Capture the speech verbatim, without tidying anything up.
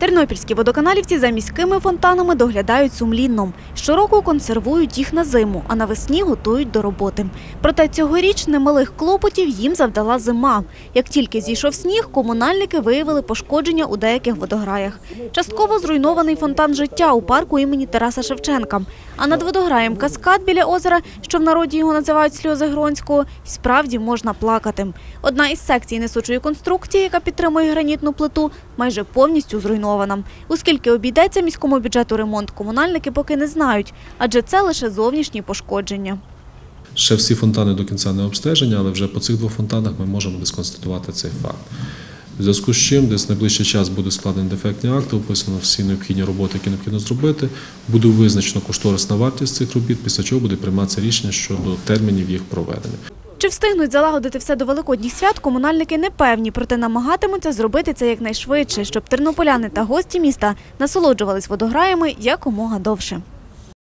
Тернопільські водоканалівці за міськими фонтанами доглядають сумлінно. Щороку консервують їх на зиму, а навесні готують до роботи. Проте цьогоріч немалих клопотів їм завдала зима. Як тільки зійшов сніг, комунальники виявили пошкодження у деяких водограях. Частково зруйнований фонтан «Життя» у парку імені Тараса Шевченка. А над водограєм «Каскад» біля озера, що в народі його називають «Сльози Гронського», справді можна плакати. Одна із секцій несучої конструкції, яка підтримує гранітну плиту, майже повністю зруйнована. Оскільки обійдеться міському бюджету ремонт, комунальники поки не знають, адже це лише зовнішні пошкодження. Ще всі фонтани до кінця не обстежені, але вже по цих двох фонтанах ми можемо десь констатувати цей факт. В зв'язку з чим десь в найближчий час буде складені дефектні акти, описано всі необхідні роботи, які необхідно зробити, буде визначено кошторисна вартість цих робіт, після чого буде прийматися рішення щодо термінів їх проведення. Чи встигнуть залагодити все до Великодніх свят, комунальники не певні, проте намагатимуться зробити це якнайшвидше, щоб тернополяни та гості міста насолоджувались водограями якомога довше.